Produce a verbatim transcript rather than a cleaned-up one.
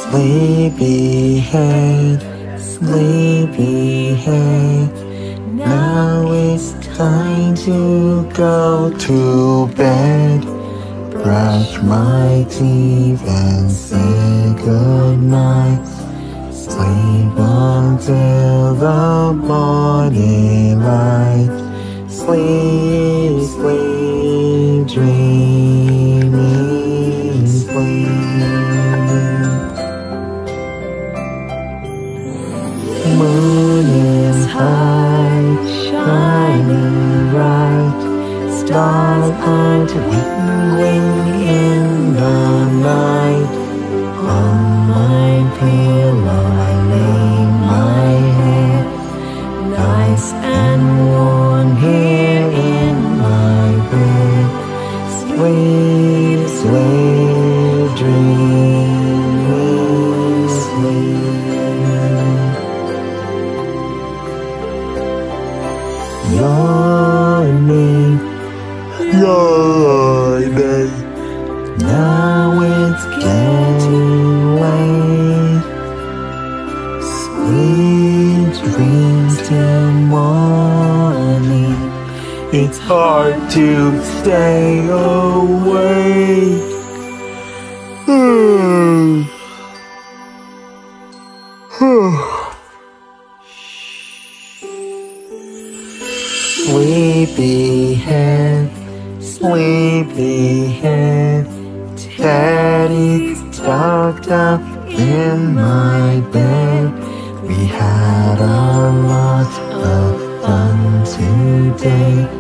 Sleepyhead, sleepyhead, now it's time to go to bed. Brush my teeth and say goodnight. Sleep until the morning light. Sleep, sleep, dreamy sleep. Moon is high, shining bright. Stars are twinkling in the night. On my pillow I lay my head, nice and warm here in my bed. Sleep, sleep, dreamy sleep. Yawning, yawning, now it's getting late. Sweet dreams till morning. It's hard to stay awake. Sleepyhead, sleepyhead, Daddy's tucked up in my bed. We had a lot of fun today.